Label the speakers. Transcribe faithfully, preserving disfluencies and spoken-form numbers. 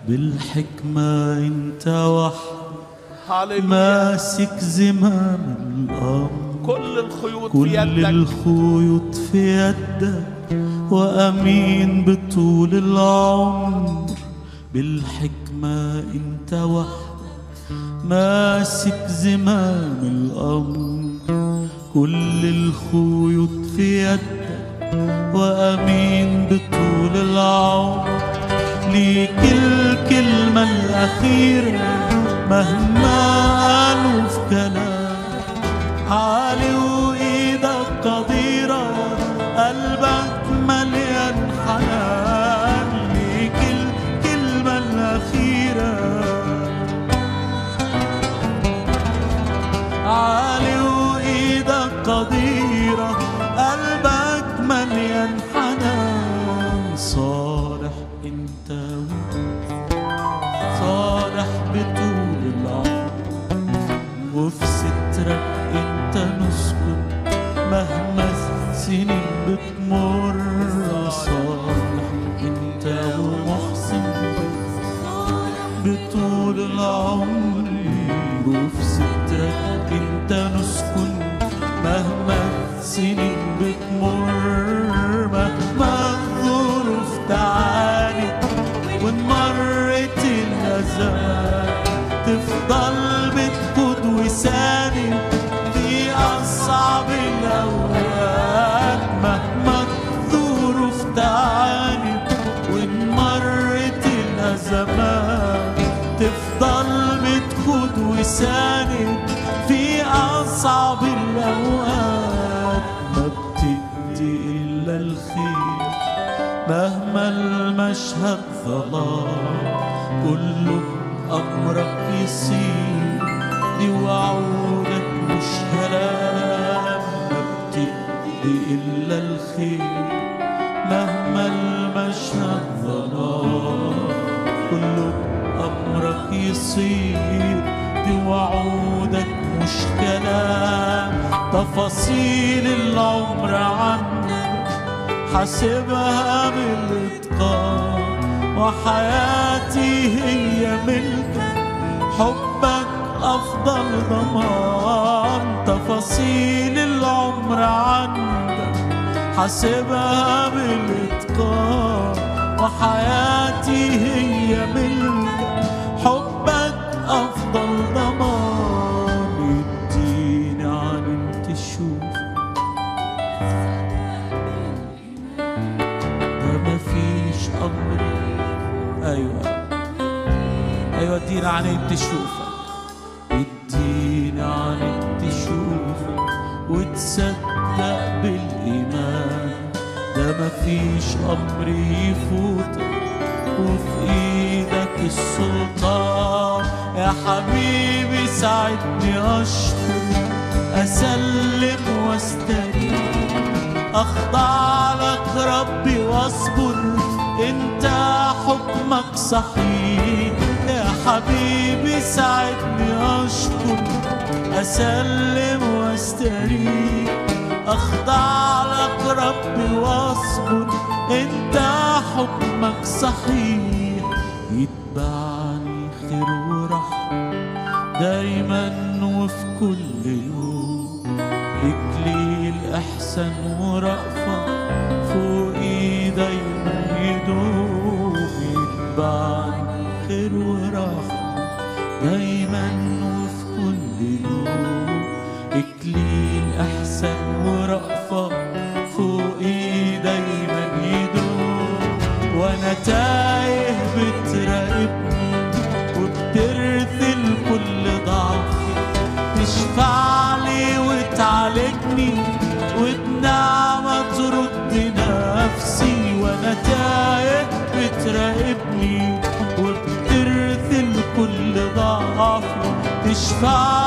Speaker 1: بالحكمة انت وحدك ماسك زمام الأمر،
Speaker 2: كل الخيوط
Speaker 1: كل
Speaker 2: في يدك،
Speaker 1: الخيوط في يدك، وأمين بطول العمر. بالحكمة انت وحدك ماسك زمام الأمر، كل الخيوط في يدك، وأمين بطول العمر. ليك الكلمة الأخيرة مهما قالوا في كلام، عالي وإيدك قديرة، قلبك مليان حنان. ليك الكلمة الأخيرة، عالي وإيدك قديرة، قلبك مليان حنان. صالح انت صالح بطول العمر، وفي سترك انت نسكن مهما السنين بتمر. صالح انت ومحسن بطول العمر، وفي سترك انت نسكن مهما السنين بتمر. مهما الظروف تعانت وانمرت الأزمات، تفضل بتقود وساند في أصعب الأوقات. مهما الظروف تعانت وانمرت الأزمات، تفضل بتقود وساند في أصعب الأوقات. ما بتدي إلا الخير مهما المشهد ظلام، كله أمرك يصير، دي وعودك مش كلام. ما بتدي إلا الخير مهما المشهد ظلام، كله أمرك يصير، دي وعودك مش كلام. تفاصيل العمر عنك حاسبها بالإتقان، وحياتي هي ملكك، حبك أفضل ضمان. تفاصيل العمر عندك حاسبها بالإتقان، وحياتي هي ملكك، حبك أفضل ضمان. اديني عن تشوف ده مفيش أمر. أيوة أيوة اديني عن تشوفك، اديني عن تشوفك وتصدق بالإيمان. ده مفيش أمر يفوتك وفي إيدك السلطان. يا حبيبي ساعدني أشكر، أسلم واستريح، أخضع لك ربي واصبر، أنت حكمك صحيح. يا حبيبي ساعدني أشكر، أسلم واستريح، أخضع لك ربي واصبر، أنت حكمك صحيح. يتبعني خير ورحمة دايما وفي كل يوم، إكليل إحسان ورأفة فوقي دايما يدوم. يتبعني خير ورحمة دايما وفي كل يوم، إكليل إحسان ورأفة فوقي دايما يدوم. وأنا تايه بتراقبني وبترثل كل ضعفي، تشفع لي وتعالجني وبنعمة ترد نفسي. وأنا تايه بتراقبني وبترثل كل ضعفي، تشفع